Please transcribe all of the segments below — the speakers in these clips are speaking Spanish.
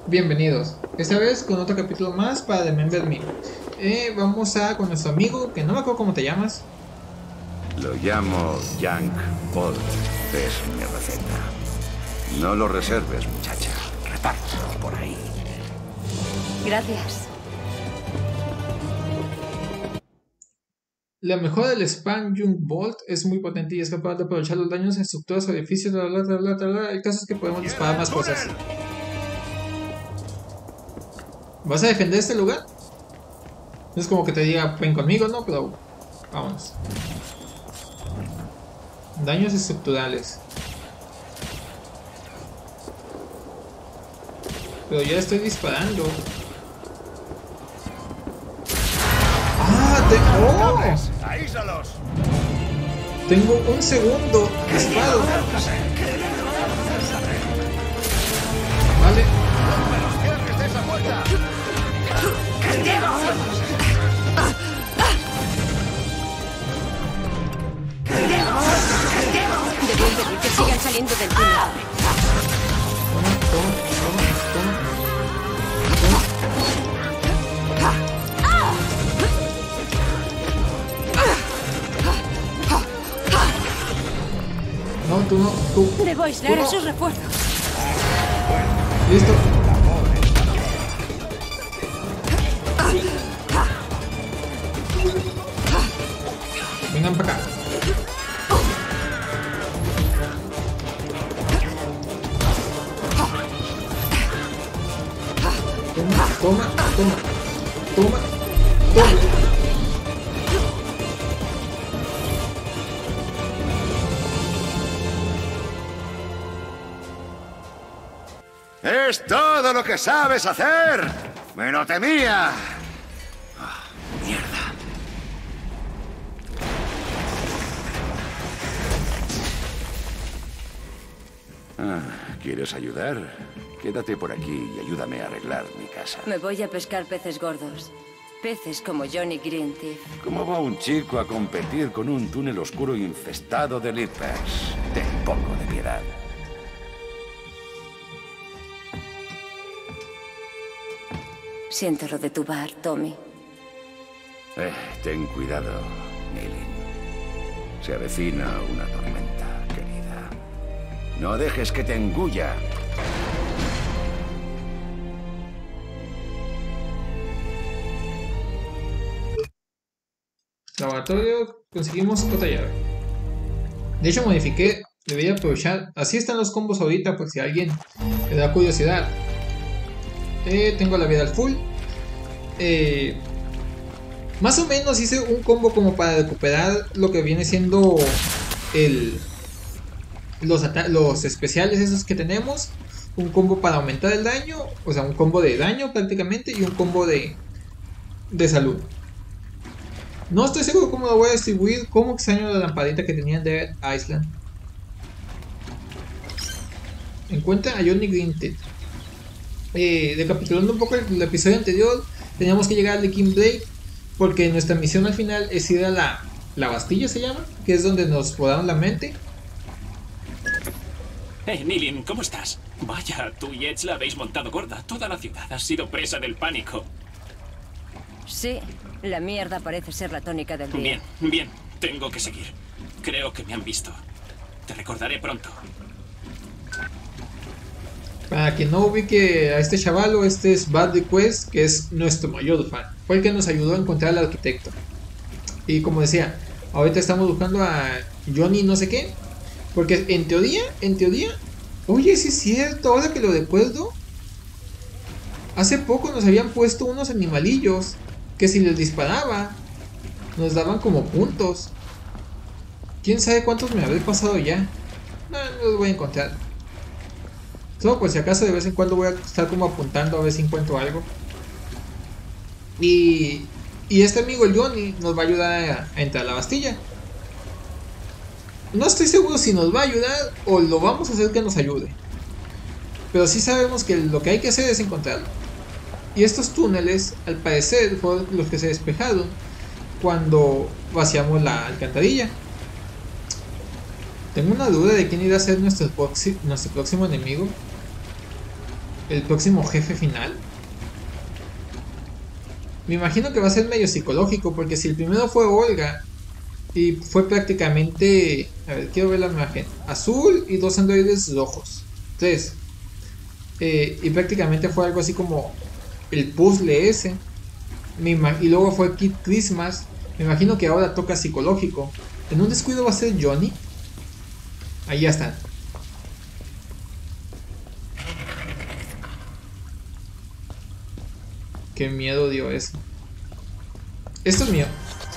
Bienvenidos, esta vez con otro capítulo más para Remember Me. Vamos a con nuestro amigo, que no me acuerdo cómo te llamas. Lo llamo Junk Bolt. Es mi receta. No lo reserves, muchacha. Repártelo por ahí. Gracias. La mejora del Spam Junk Bolt es muy potente y es capaz de aprovechar los daños en estructuras o edificios. El caso es que podemos disparar más cosas. ¿Vas a defender este lugar? No es como que te diga, ven conmigo, ¿no? Pero vámonos. Daños estructurales. Pero ya estoy disparando. ¡Ah! ¡Oh! ¡Aísalos! Tengo un segundo disparo. Vale. Debo impedir que sigan saliendo del túnel. No, tú no, tú. Debo aislar a sus refuerzos. Listo. Vengan para acá. Toma, toma, toma, toma. ¡Es todo lo que sabes hacer! ¡Me lo temía! Ah, ¡mierda! ¿Quieres ayudar? Quédate por aquí y ayúdame a arreglar mi casa. Me voy a pescar peces gordos. Peces como Johnny Greenteeth. ¿Cómo va un chico a competir con un túnel oscuro infestado de Leapers? Ten un poco de piedad. Siento lo de tu bar, Tommy. Ten cuidado, Nilin. Se avecina una tormenta, querida. No dejes que te engulla. Laboratorio, conseguimos otra llave. De hecho, modifiqué, debería aprovechar. Así están los combos ahorita, por si a alguien le da curiosidad. Tengo la vida al full. Más o menos hice un combo como para recuperar lo que viene siendo los especiales esos que tenemos. Un combo para aumentar el daño, o sea, un combo de daño prácticamente y un combo de salud. No estoy seguro cómo lo voy a distribuir. Como extraño la lamparita que tenía en Dead Island. Encuentra a Johnny Greenteeth. Recapitulando un poco el episodio anterior, teníamos que llegar al King Blade porque nuestra misión al final es ir a la Bastilla, se llama, que es donde nos podaron la mente. Nilin, ¿cómo estás? Vaya, tú y Edge la habéis montado gorda. Toda la ciudad ha sido presa del pánico. Sí, la mierda parece ser la tónica del día. Bien, bien. Tengo que seguir. Creo que me han visto. Te recordaré pronto. Para quien no ubique a este chavalo, este es Bad Request, que es nuestro mayor fan. Fue el que nos ayudó a encontrar al arquitecto. Y como decía, ahorita estamos buscando a Johnny no sé qué. Porque en teoría, oye, sí es cierto, ahora que lo recuerdo, hace poco nos habían puesto unos animalillos que si les disparaba, nos daban como puntos. ¿Quién sabe cuántos me habré pasado ya? No los voy a encontrar. Solo por si acaso de vez en cuando voy a estar como apuntando a ver si encuentro algo. Y este amigo el Johnny nos va a ayudar a entrar a la Bastilla. No estoy seguro si nos va a ayudar o lo vamos a hacer que nos ayude. Pero sí sabemos que lo que hay que hacer es encontrarlo. Y estos túneles, al parecer, fueron los que se despejaron cuando vaciamos la alcantarilla. Tengo una duda de quién irá a ser nuestro próximo enemigo. el próximo jefe final. Me imagino que va a ser medio psicológico, porque si el primero fue Olga y fue prácticamente, a ver, quiero ver la imagen, azul y 2 androides rojos, 3, y prácticamente fue algo así como el puzzle ese, y luego fue Kid Christmas. Me imagino que ahora toca psicológico. En un descuido va a ser Johnny. Ahí ya están. Qué miedo dio eso. Esto es mío.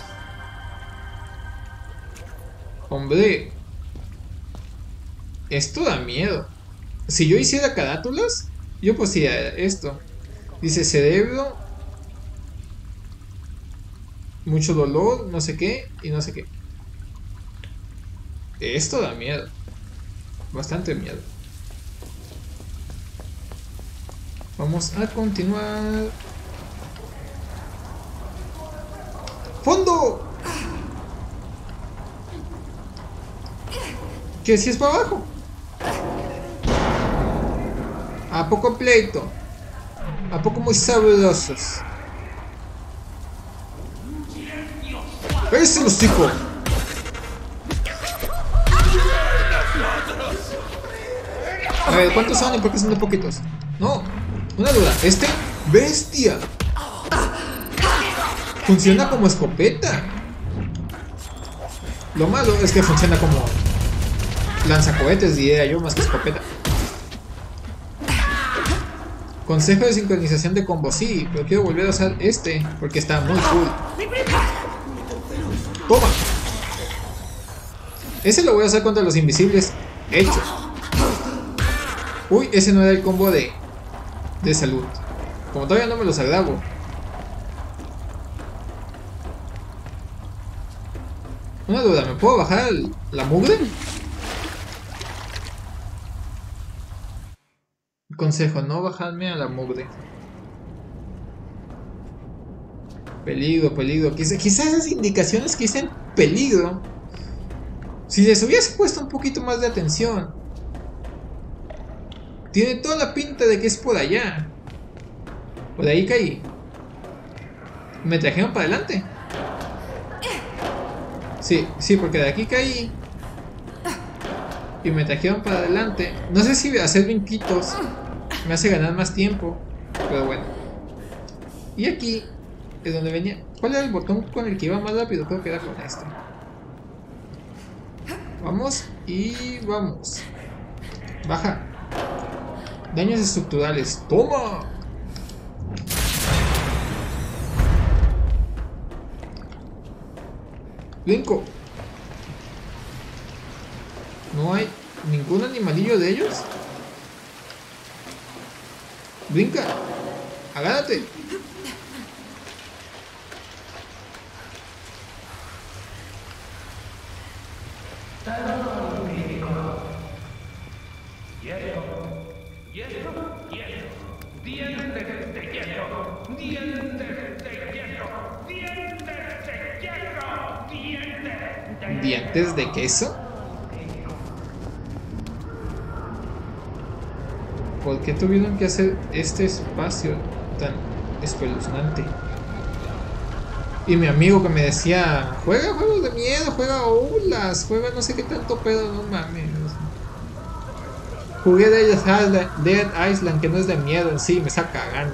Hombre. Esto da miedo. Si yo hiciera carátulas, yo pusiería esto. Dice cerebro, mucho dolor, no sé qué y no sé qué. Esto da miedo. Bastante miedo. Vamos a continuar. ¡Fondo! ¿Qué si es para abajo? ¿A poco pleito? ¿A poco muy sabrosos? ¡Ese hocico! A ver, ¿cuántos son y por qué son de poquitos? No, una duda. ¿Este? ¡Bestia! Funciona como escopeta. Lo malo es que funciona como lanzacohetes, diría yo, más que escopeta. Consejo de sincronización de combo, sí, pero quiero volver a usar este porque está muy cool. Toma. Ese lo voy a usar contra los invisibles. Hecho. Uy, ese no era el combo de salud. Como todavía no me los agravo. Una duda, ¿me puedo bajar la mugre? Consejo, no bajarme a la mugre. Peligro, peligro. Quizás esas indicaciones que dicen peligro, si les hubiese puesto un poquito más de atención. Tiene toda la pinta de que es por allá. Por ahí caí. Me trajeron para adelante. Sí, sí, porque de aquí caí y me trajeron para adelante. No sé si hacer brinquitos me hace ganar más tiempo, pero bueno. Y aquí es donde venía. ¿Cuál era el botón con el que iba más rápido? Creo que era con este. Vamos y vamos. Baja. Daños estructurales. ¡Toma! Brinco. No hay ningún animalillo de ellos. Brinca. Agárrate. ¿Dientes de queso? ¿Por qué tuvieron que hacer este espacio tan espeluznante? Y mi amigo que me decía, juega juegos de miedo, juega Outlast, juega no sé qué tanto pedo, no mames. Jugué Dead Island, que no es de miedo en sí, me está cagando.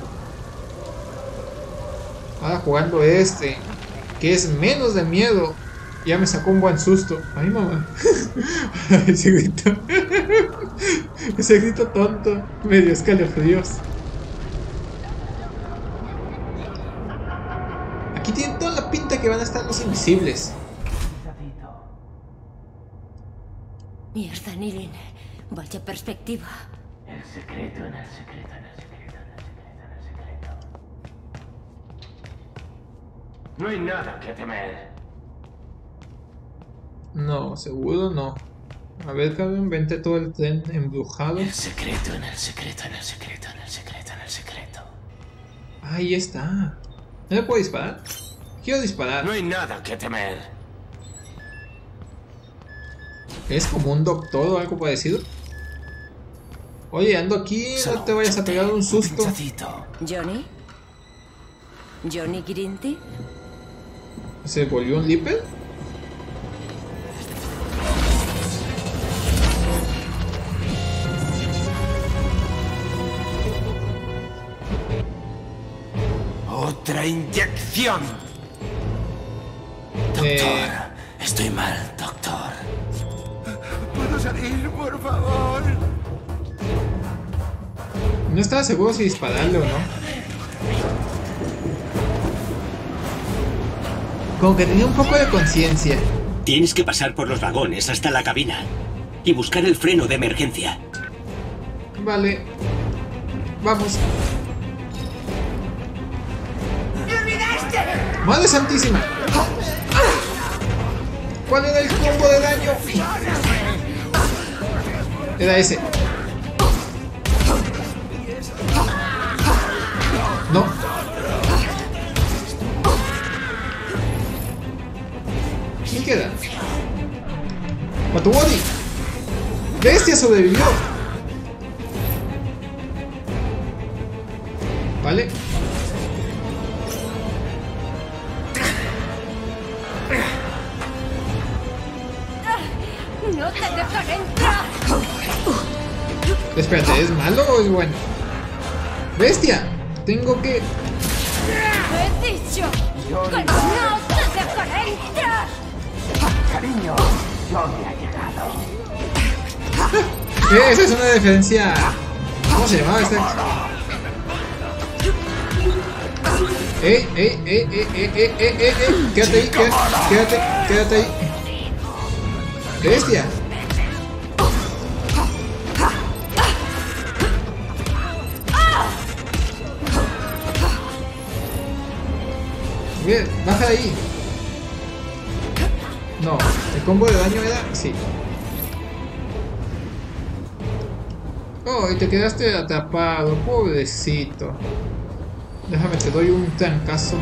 Ahora jugando este, que es menos de miedo, ya me sacó un buen susto. Ay, mamá. Ese grito. Ese grito tonto. Me dio escalofríos. Aquí tienen toda la pinta que van a estar los invisibles. Mierda, Nilin. Vaya perspectiva. El secreto en el secreto, en el secreto, en el secreto, en el secreto. No hay nada que temer. No, seguro no. A ver, cabrón, vente todo el tren embrujado. El secreto en el secreto, en el secreto, en el secreto, en el secreto. Ahí está. ¿No le puedo disparar? Quiero disparar. No hay nada que temer. ¿Es como un doctor o algo parecido? Oye, ando aquí, no te vayas a pegar un susto. ¿Johnny? ¿Johnny Grinty? ¿Se volvió un Leaper? ¡Otra inyección! Doctor, estoy mal, doctor. ¿Puedo salir, por favor? No estaba seguro si dispararle o no. Como que tenía un poco de conciencia. Tienes que pasar por los vagones hasta la cabina y buscar el freno de emergencia. Vale. Vamos. ¡Madre santísima! ¿Cuál era el combo de daño? Era ese. No. ¿Quién queda? ¡Matubody! ¡Bestia sobrevivió! Vale. ¡No te dejaré entrar! Espérate, ¿es malo o es bueno? ¡Bestia! Tengo que... ¡He dicho que no te dejaré entrar! Cariño, Johnny ha llegado. Esa es una diferencia... ¿Cómo se llamaba esta? ¡Ey! ¡Quédate ahí! ¡Quédate ahí! ¡Bestia! Bien, baja de ahí. No, el combo de daño era... Sí. Oh, y te quedaste atrapado, pobrecito. Déjame, te doy un trancazo.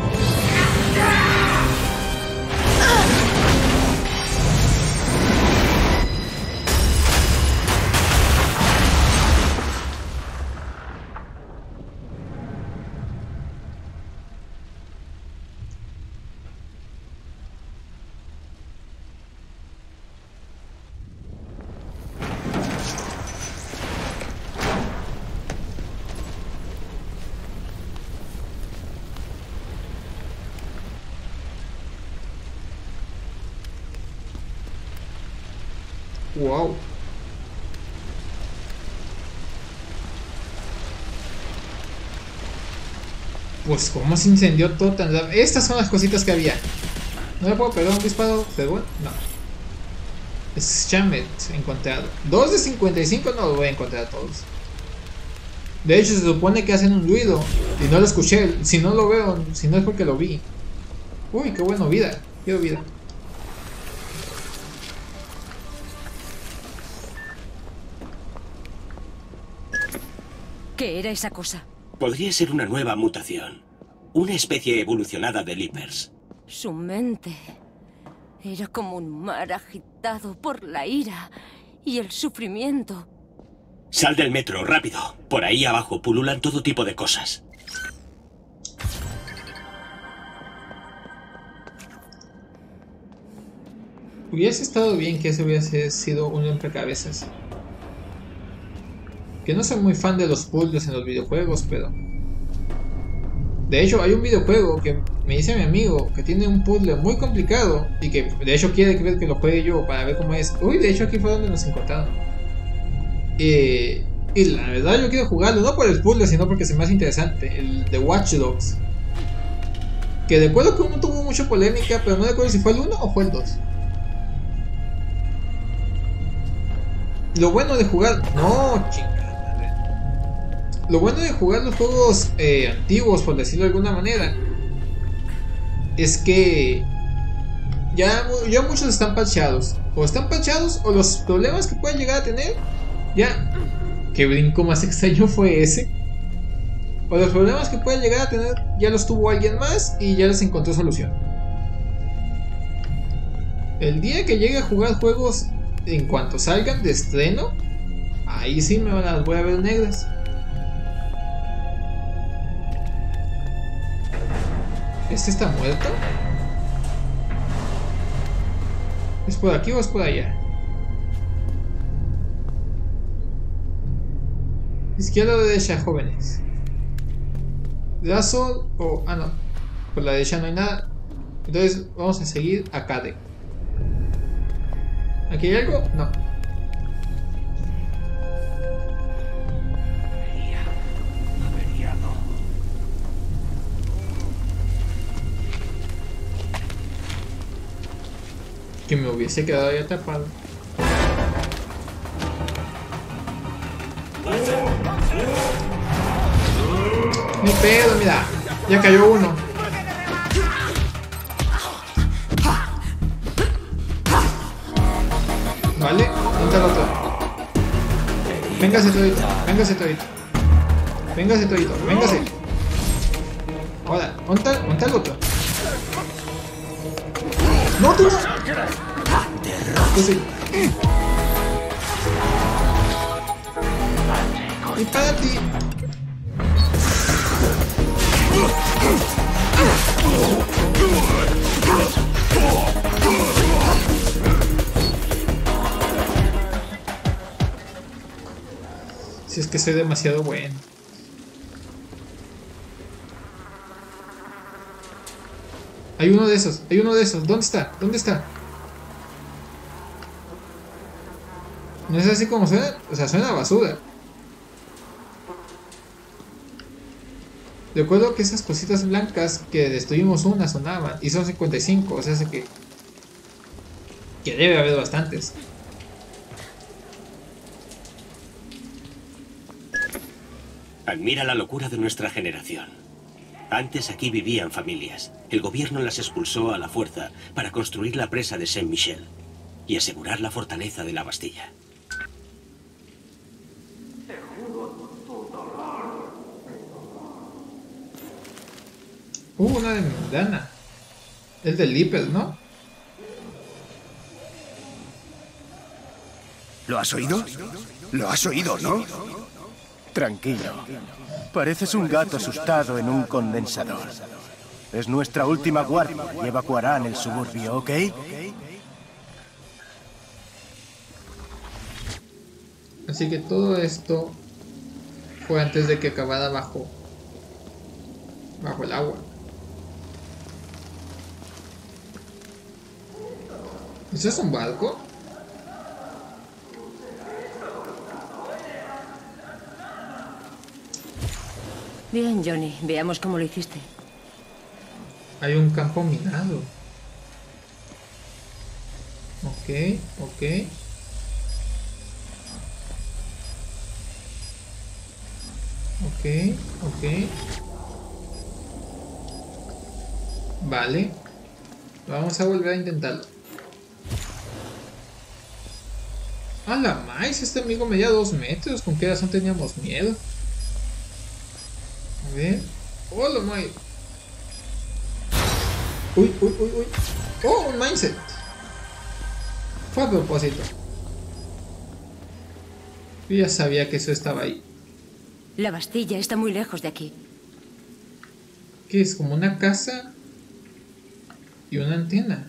Wow. Pues cómo se incendió todo tan rápido. Estas son las cositas que había. No le puedo pegar un disparo de bueno. No. Es Shamet encontrado. 2 de 55 no lo voy a encontrar a todos. De hecho se supone que hacen un ruido y no lo escuché. Si no lo veo, si no es porque lo vi. Uy, qué bueno, vida. Quiero vida. ¿Qué era esa cosa? Podría ser una nueva mutación. Una especie evolucionada de Leapers. Su mente era como un mar agitado por la ira y el sufrimiento. Sal del metro, rápido. Por ahí abajo pululan todo tipo de cosas. Hubiese estado bien que ese hubiese sido un rompecabezas. Que no soy muy fan de los puzzles en los videojuegos, pero... De hecho, hay un videojuego que me dice mi amigo que tiene un puzzle muy complicado y que de hecho quiere que lo juegue yo para ver cómo es. Uy, de hecho aquí fue donde nos encontraron. Y la verdad yo quiero jugarlo, no por el puzzle, sino porque se me hace interesante. El de Watch Dogs. Que recuerdo que uno tuvo mucha polémica, pero no recuerdo si fue el 1 o fue el 2. Lo bueno de jugar... No, chingada. Lo bueno de jugar los juegos antiguos, por decirlo de alguna manera, es que ya muchos están patchados. O están patchados, o los problemas que pueden llegar a tener, ya... ¿Qué brinco más extraño fue ese? O los problemas que pueden llegar a tener, ya los tuvo alguien más y ya les encontró solución. El día que llegue a jugar juegos en cuanto salgan de estreno, Ahí sí me las voy a ver negras. ¿Este está muerto? ¿Es por aquí o es por allá? Izquierda o derecha, jóvenes. Lazo o... ah, no. Por la derecha no hay nada. Entonces vamos a seguir a Cadec. ¿Aquí hay algo? No. Averiado. Que me hubiese quedado ahí atrapado. Ni pedo, mira. Ya cayó uno. Vale, ¿dónde está el otro? Véngase todito, véngase todito. Véngase todito, véngase. Ahora, ¿dónde está el otro? ¡No, tú no! Tú sí. Y para ti. Si es que soy demasiado bueno. Hay uno de esos, hay uno de esos. ¿Dónde está? ¿Dónde está? ¿No es así como suena? O sea, suena a basura. Recuerdo que esas cositas blancas que destruimos una sonaban. Y son 55, o sea, hace que debe haber bastantes. Admira la locura de nuestra generación. Antes aquí vivían familias. El gobierno las expulsó a la fuerza para construir la presa de Saint-Michel y asegurar la fortaleza de la Bastilla. Una de membrana. Es del Lippel, ¿no? ¿Lo has oído? ¿Lo has oído, no? Tranquilo. Pareces un gato asustado en un condensador. Es nuestra última guardia y evacuarán el suburbio, ¿ok? Así que todo esto fue antes de que acabara bajo el agua. ¿Eso es un barco? Bien, Johnny. Veamos cómo lo hiciste. Hay un campo minado. Ok, ok. Ok, ok. Vale. Vamos a volver a intentarlo. ¡A la más! Este amigo medía 2 metros. ¿Con qué razón teníamos miedo? A ver. ¡Hola, May! ¡Uy, uy, uy, uy! ¡Oh, un mindset! Fue a propósito. Yo ya sabía que eso estaba ahí. La Bastilla está muy lejos de aquí. ¿Qué es? Como una casa y una antena.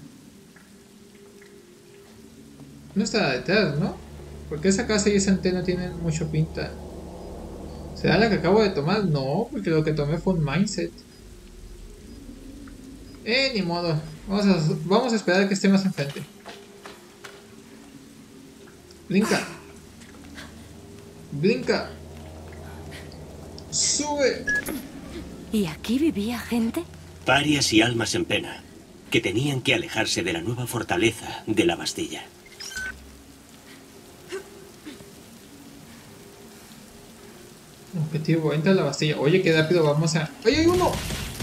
No está detrás, ¿no? Porque esa casa y esa antena tienen mucho pinta. ¿Será la que acabo de tomar? No, porque lo que tomé fue un mindset. Ni modo. Vamos a esperar a que esté más enfrente. Brinca. Brinca. Sube. ¿Y aquí vivía gente? Parias y almas en pena, que tenían que alejarse de la nueva fortaleza de la Bastilla. Objetivo, entra a la Bastilla. Oye, qué rápido vamos a... ¡Oye, hay uno!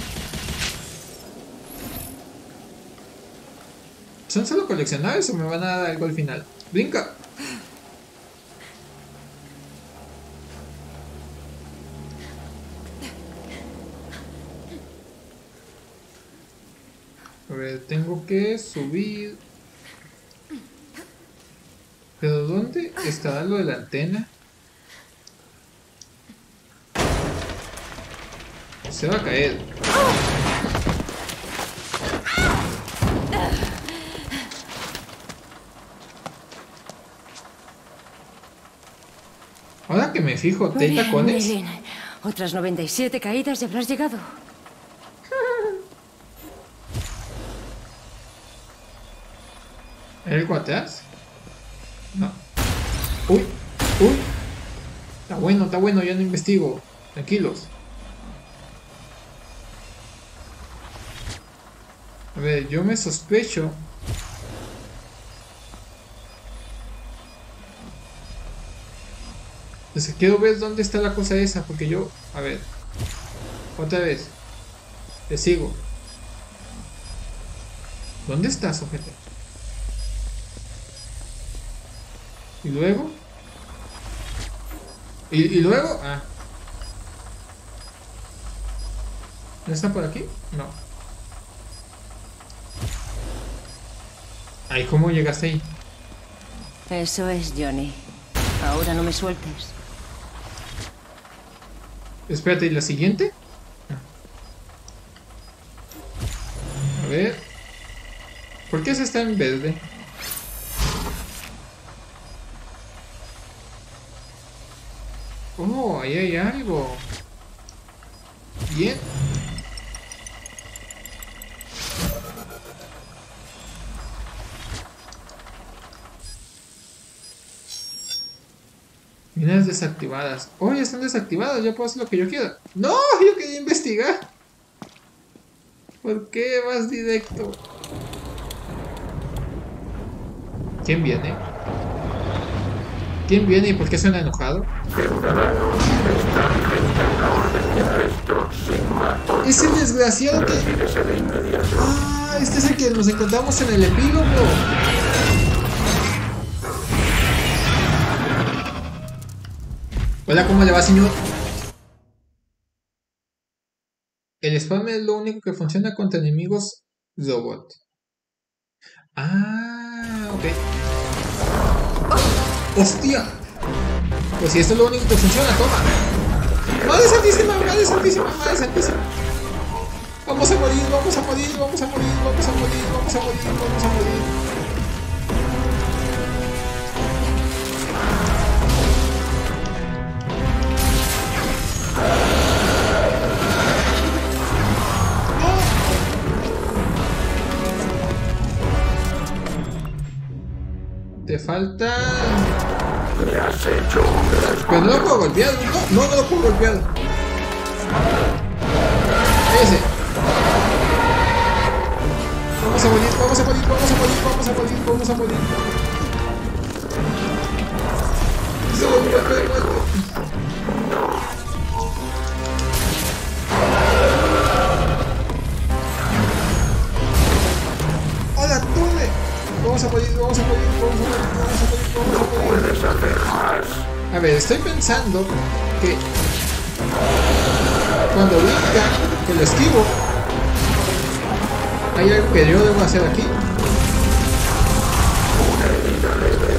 ¿Son solo coleccionables o me van a dar algo al final? ¡Brinca! A ver, tengo que subir... ¿Pero dónde estará lo de la antena? Se va a caer. Ahora que me fijo, ¿te hay tacones? Bien. Otras 97 caídas y habrás llegado. ¿Hay algo atrás? No. Uy, uy. Está bueno, ya no investigo. Tranquilos. A ver, yo me sospecho. Pues quiero ver dónde está la cosa esa, porque yo... A ver. Otra vez. Te sigo. ¿Dónde estás, ojete? ¿Y luego? ¿Y luego? Ah. ¿No está por aquí? No. Ay, ¿cómo llegaste ahí? Eso es, Johnny. Ahora no me sueltes. Espérate, ¿y la siguiente? A ver. ¿Por qué esa está en verde? Oh, ahí hay algo. Bien. Minas desactivadas. Oh, ya están desactivadas. Ya puedo hacer lo que yo quiera. ¡No! Yo quería investigar. ¿Por qué vas directo? ¿Quién viene? ¿Quién viene y por qué suena enojado? Es el desgraciado que... Ah, este es el que nos encontramos en el epílogo. Hola, ¿cómo le va, señor? El spam es lo único que funciona contra enemigos robot. Ah, ok. ¡Hostia! Pues si esto es lo único que funciona, toma. ¡Madre santísima! ¡Madre santísima! ¡Madre santísima! Vamos a morir, vamos a morir, vamos a morir, vamos a morir, vamos a morir, vamos a morir. Te falta... Me has hecho un rasguño. Pero no lo puedo golpear, no lo puedo golpear. Ese. Vamos a morir, vamos a morir, vamos a morir, vamos a morir, vamos a morir. Solo un golpe de muerte. ¡Hola, torre! Vamos a morir, vamos a morir, vamos a morir, vamos a morir, vamos a morir. Puedes hacer más. A ver, estoy pensando que cuando brinca, que lo esquivo, hay algo que yo debo hacer aquí. Una herida leve.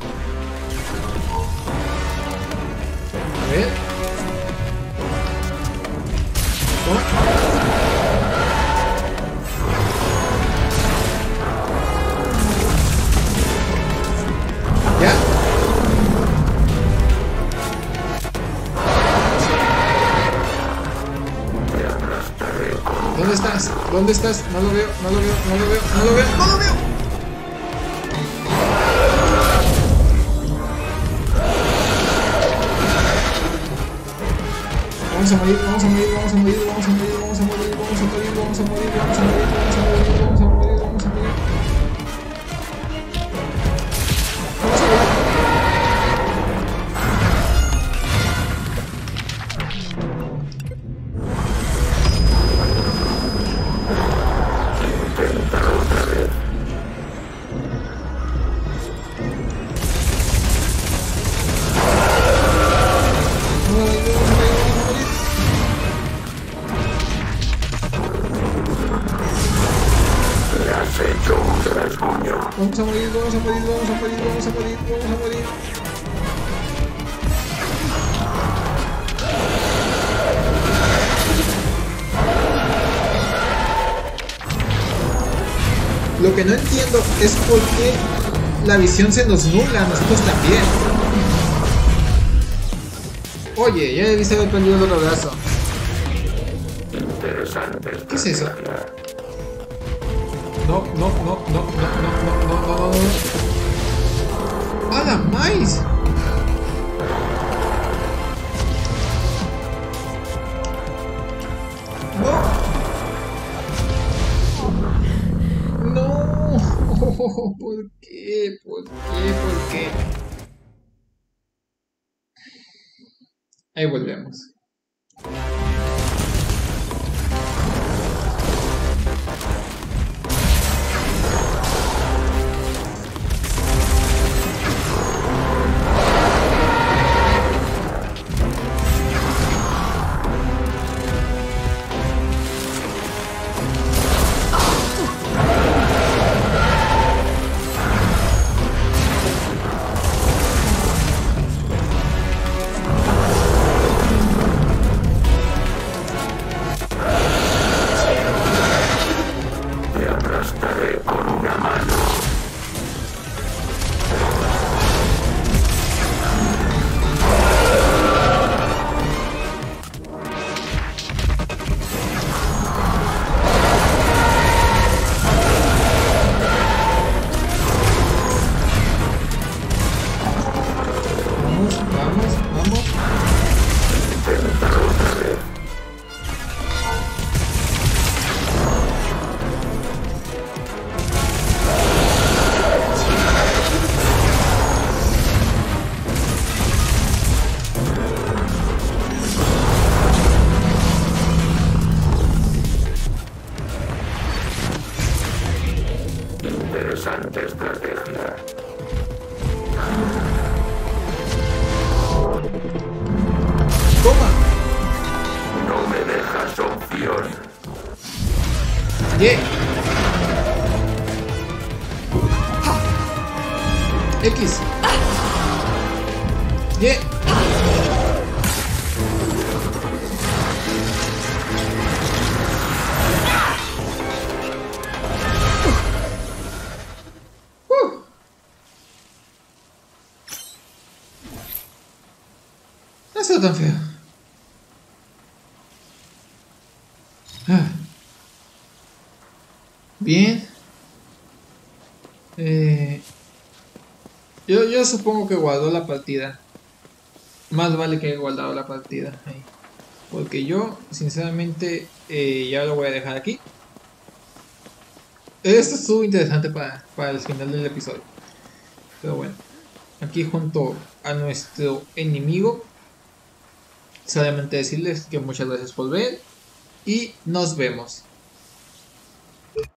A ver. ¿Cómo? ¿Ya? ¿Dónde estás? ¿Dónde estás? No lo veo, no lo veo, no lo veo, no lo veo, no lo veo. Vamos a morir, vamos a morir, vamos a morir, vamos a morir, vamos a morir, vamos a morir, vamos a morir, vamos a morir, vamos a morir, vamos a morir, vamos a morir, vamos a morir. Vamos a morir, vamos a morir, vamos a morir, vamos a morir, vamos a morir. lo que no entiendo es por qué la visión se nos nubla a nosotros también. Oye, ya debiste haber perdido el otro brazo. ¿Qué es eso? No. ¡Hala, mais! ¡No! ¿Por qué? ¿Por qué? Ahí volvemos. Interesante estrategia. Toma. No me dejas opción. Yeah. X. Yeah. No está tan feo. Bien. Yo supongo que guardó la partida. Más vale que haya guardado la partida ahí. Porque yo, sinceramente, ya lo voy a dejar aquí. Esto estuvo interesante para el final del episodio. Pero bueno. Aquí junto a nuestro enemigo. Solamente decirles que muchas gracias por ver. Y nos vemos.